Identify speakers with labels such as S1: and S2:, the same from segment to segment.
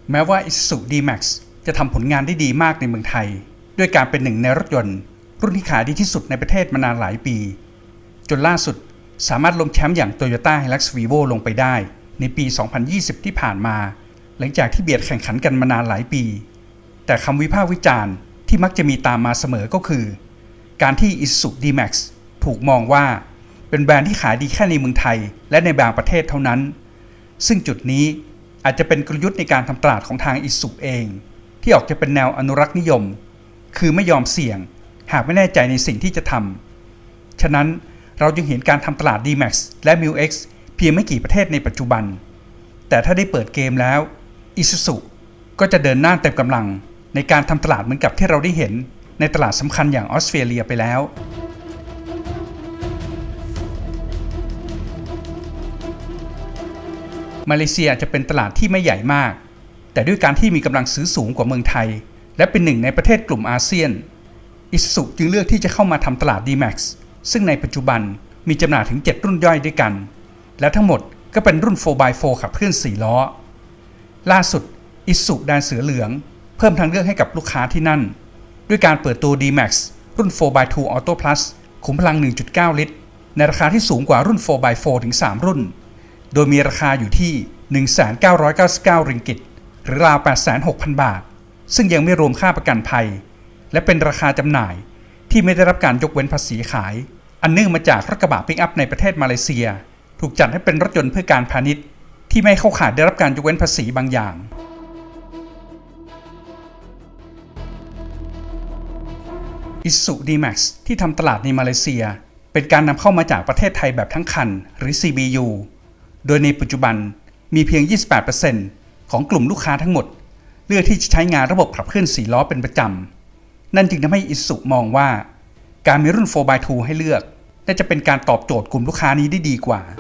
S1: แม้ว่า Isuzu D-Max จะทำผลงานได้ดีมากในเมืองไทยด้วยการเป็นหนึ่งในรถยนต์รุ่นที่ขายดีที่สุดในประเทศมานานหลายปีจนล่าสุดสามารถล้มแชมป์อย่าง Toyota Hilux Vivo ลงไปได้ในปี 2020 ที่ผ่านมาหลังจากที่เบียดแข่งขันกันมานานหลายปีแต่คำวิพากษ์วิจารณ์ที่มักจะมีตามมาเสมอก็คือการที่ Isuzu D-Max ถูกมองว่าเป็นแบรนด์ที่ขายดีแค่ในเมืองไทยและในบางประเทศเท่านั้นซึ่งจุดนี้อาจจะเป็นกลยุทธ์ในการทำตลาดของทาง Isuzu เองที่ออกจะเป็นแนวอนุรักษ์นิยมคือไม่ยอมเสี่ยงหากไม่แน่ใจในสิ่งที่จะทำฉะนั้นเราจึงเห็นการทำตลาด D-Max และ MILX เพียงไม่กี่ประเทศในปัจจุบันแต่ถ้าได้เปิดเกมแล้ว Isuzu ก็จะเดินหน้าเต็มกำลังในการทำตลาดเหมือนกับที่เราได้เห็นในตลาดสำคัญอย่างออสเตรเลียไปแล้วมาเลเซียจะเป็นตลาดที่ไม่ใหญ่มากแต่ด้วยการที่มีกำลังซื้อสูงกว่าเมืองไทยและเป็นหนึ่งในประเทศกลุ่มอาเซียน Isuzu จึงเลือกที่จะเข้ามาทำตลาด D-Max ซึ่งในปัจจุบันมีจำหน่ายถึง7รุ่นย่อยด้วยกันและทั้งหมดก็เป็นรุ่น 4x4 ขับเคลื่อน4ล้อล่าสุด Isuzu แดนเสือเหลืองเพิ่มทางเลือกให้กับลูกค้าที่นั่นด้วยการเปิดตัว D-Max รุ่น 4x2 Auto Plus ขุมพลัง 1.9 ลิตรในราคาที่สูงกว่ารุ่น 4x4 ถึง3รุ่นโดยมีราคาอยู่ที่ 1,999 ริงกิตหรือราว 86,000 บาทซึ่งยังไม่รวมค่าประกันภัยและเป็นราคาจำหน่ายที่ไม่ได้รับการยกเว้นภาษีขายอันเนื่องมาจากรถกระบะปิกอัพในประเทศมาเลเซียถูกจัดให้เป็นรถยนต์เพื่อการพาณิชย์ที่ไม่เข้าข่ายได้รับการยกเว้นภาษีบางอย่างIsuzu D-Max ที่ทำตลาดในมาเลเซียเป็นการนำเข้ามาจากประเทศไทยแบบทั้งคันหรือ CBU โดยในปัจจุบันมีเพียง 28% ของกลุ่มลูกค้าทั้งหมดเลือกที่จะใช้งานระบบขับเคลื่อน4ล้อเป็นประจำนั่นจึงทำให้ Isuzu มองว่าการมีรุ่น 4x2 ให้เลือกน่าจะเป็นการตอบโจทย์กลุ่มลูกค้านี้ได้ดีกว่า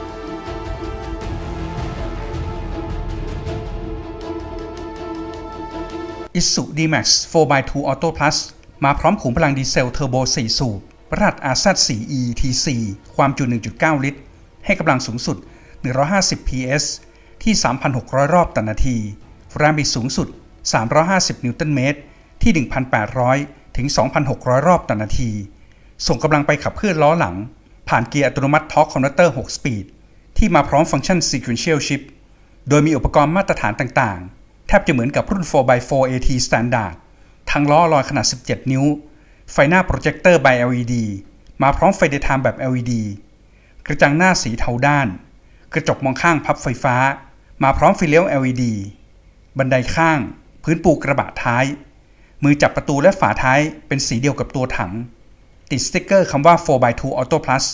S1: Isuzu D-Max 4x2 Auto Plus มาพร้อมขุมพลังดีเซลเทอร์โบ4สูบรหัส RZ4E TC ความจุ 1.9 ลิตรให้กำลังสูงสุด150 PS ที่ 3,600 รอบต่อนาทีแรงบิดสูงสุด350 นิวตันเมตรที่ 1,800 ถึง 2,600 รอบต่อนาทีส่งกำลังไปขับเคลื่อนล้อหลังผ่านเกียร์อัตโนมัติ Torque Converter 6 สปีดที่มาพร้อมฟังก์ชัน Sequential Shift โดยมีอุปกรณ์มาตรฐานต่างๆแทบจะเหมือนกับรุ่น 4x4 AT Standard ทั้งล้อลอยขนาด 17 นิ้วไฟหน้าโปรเจคเตอร์ by LED มาพร้อมไฟ Daytime แบบ LED กระจังหน้าสีเทาด้านกระจกมองข้างพับไฟฟ้ามาพร้อมไฟเลี้ยว LED บันไดข้างพื้นปูกระบะท้ายมือจับประตูและฝาท้ายเป็นสีเดียวกับตัวถังติดสติ๊กเกอร์คำว่า 4x2 Auto Plus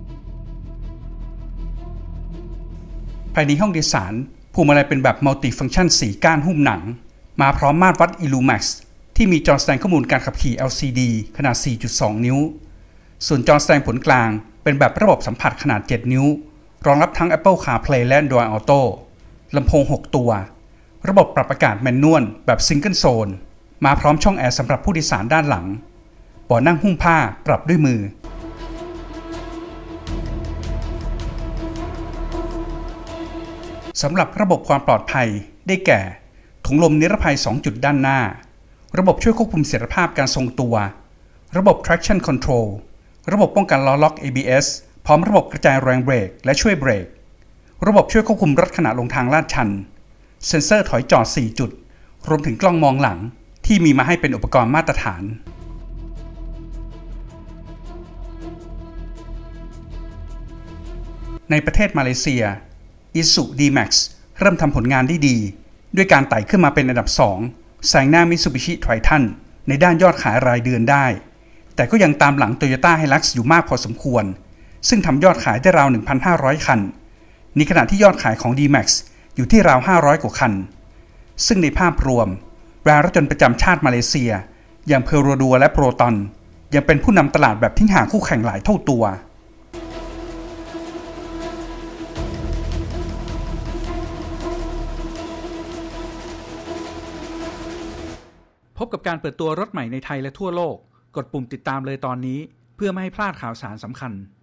S1: ภายในห้องโดยสารพวงมาลัยเป็นแบบ Multi-Function 4 ก้านหุ้มหนังมาพร้อมมาตรวัด ILUMAX ที่มีจอแสดงข้อมูลการขับขี่ LCD ขนาด 4.2 นิ้วส่วนจอแสดงผลกลางเป็นแบบระบบสัมผัสขนาด 7 นิ้วรองรับทั้ง Apple CarPlay และ Android Auto ลำโพง 6 ตัวระบบปรับอากาศแมนนวลแบบ Single Zone มาพร้อมช่องแอร์สำหรับผู้โดยสารด้านหลังเบาะนั่งหุ้มผ้าปรับด้วยมือสำหรับระบบความปลอดภัยได้แก่ถุงลมนิรภัย2จุดด้านหน้าระบบช่วยควบคุมเสถียรภาพการทรงตัวระบบ traction control ระบบป้องกันล้อล็อก ABS พร้อมระบบกระจายแรงเบรกและช่วยเบรกระบบช่วยควบคุมรถขณะลงทางลาดชันเซ็นเซอร์ถอยจอด4จุดรวมถึงกล้องมองหลังที่มีมาให้เป็นอุปกรณ์มาตรฐานในประเทศมาเลเซีย Isuzu D-Max เริ่มทำผลงานได้ดีด้วยการไต่ขึ้นมาเป็นอันดับ2แซงหน้า Mitsubishi Triton ในด้านยอดขายรายเดือนได้แต่ก็ยังตามหลัง Toyota Hilux อยู่มากพอสมควรซึ่งทำยอดขายได้ราว 1,500 คันในขณะที่ยอดขายของ D-Max อยู่ที่ราว500กว่าคันซึ่งในภาพรวมแบรนด์รถยนต์ประจำชาติมาเลเซียอย่าง Perodua และ Proton ยังเป็นผู้นำตลาดแบบทิ้งห่างคู่แข่งหลายเท่าตัวพบกับการเปิดตัวรถใหม่ในไทยและทั่วโลกกดปุ่มติดตามเลยตอนนี้เพื่อไม่ให้พลาดข่าวสารสำคัญ